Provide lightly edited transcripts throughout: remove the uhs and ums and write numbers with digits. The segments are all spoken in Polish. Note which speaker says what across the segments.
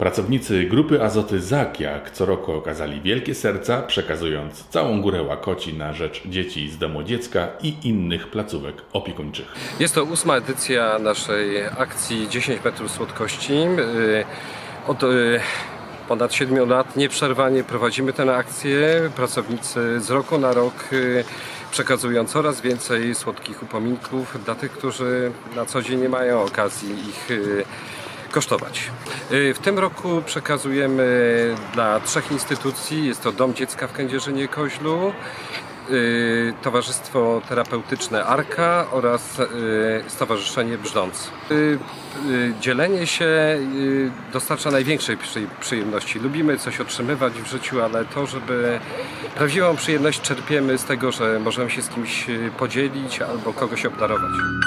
Speaker 1: Pracownicy Grupy Azoty ZAK jak co roku okazali wielkie serca, przekazując całą górę łakoci na rzecz dzieci z Domu Dziecka i innych placówek opiekuńczych.
Speaker 2: Jest to 8. edycja naszej akcji 10 metrów słodkości. Od ponad 7 lat nieprzerwanie prowadzimy tę akcję. Pracownicy z roku na rok przekazują coraz więcej słodkich upominków dla tych, którzy na co dzień nie mają okazji ich kosztować. W tym roku przekazujemy dla 3 instytucji. Jest to Dom Dziecka w Kędzierzynie-Koźlu, Towarzystwo Terapeutyczne Arka oraz Stowarzyszenie Brzdąc. Dzielenie się dostarcza największej przyjemności. Lubimy coś otrzymywać w życiu, ale to, żeby prawdziwą przyjemność czerpiemy z tego, że możemy się z kimś podzielić albo kogoś obdarować.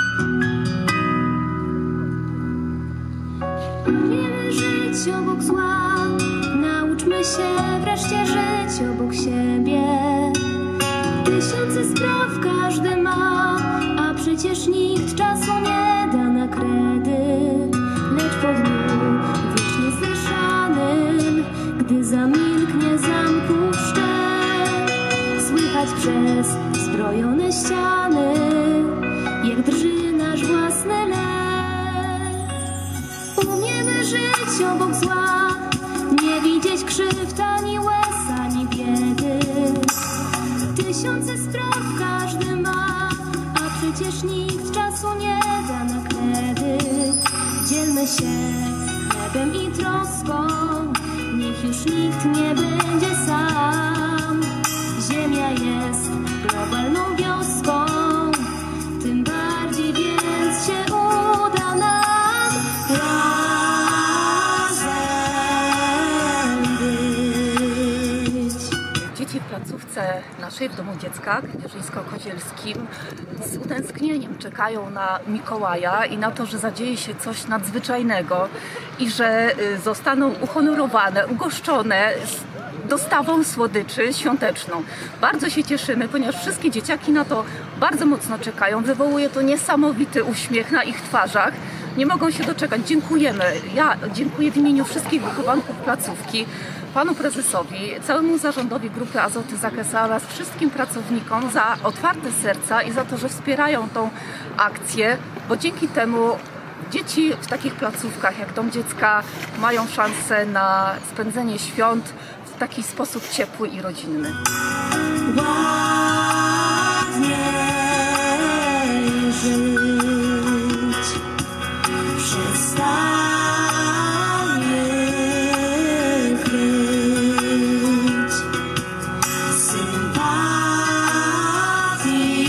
Speaker 3: Umiemy żyć obok zła, nauczmy się wreszcie żyć obok siebie. Tysiące spraw każdy ma, a przecież nikt czasu nie da na kredyt. Lecz po dniu wiecznie zeszanym, gdy zamilknie zamków szczel, słychać przez zbrojone ściany, jak drży nasz własny lek. Umiemy żyć obok zła, nie widzieć krzywd ani łez, ani biedy. Tysiące spraw każdy ma, a przecież nikt czasu nie da na kredyt. Dzielmy się chlebem i troską, niech już nikt nie będzie sam. Ziemia jest globalną wioską, tym bardziej więc się uda nam razem być.
Speaker 4: Dzieci w placówce naszej w Domu Dziecka kędzierzyńsko-kozielskim z utęsknieniem czekają na Mikołaja i na to, że zadzieje się coś nadzwyczajnego i że zostaną uhonorowane, ugoszczone dostawą słodyczy świąteczną. Bardzo się cieszymy, ponieważ wszystkie dzieciaki na to bardzo mocno czekają. Wywołuje to niesamowity uśmiech na ich twarzach. Nie mogą się doczekać. Dziękujemy. Ja dziękuję w imieniu wszystkich wychowanków placówki, panu prezesowi, całemu zarządowi Grupy Azoty ZAK oraz wszystkim pracownikom za otwarte serca i za to, że wspierają tą akcję, bo dzięki temu dzieci w takich placówkach jak Dom Dziecka mają szansę na spędzenie świąt w taki sposób ciepły i rodzinny.
Speaker 3: Ładnie żyć, przestanie kryć sympatii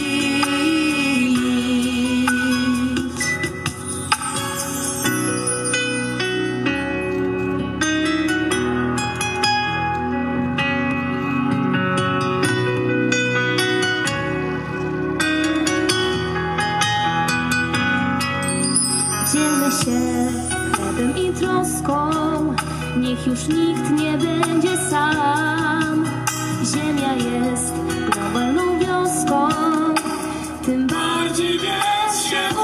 Speaker 3: nić. Dzielmy się chlebem i troską, niech już nikt nie będzie sam. Ziemia jest globalną wioską, tym bardziej więc się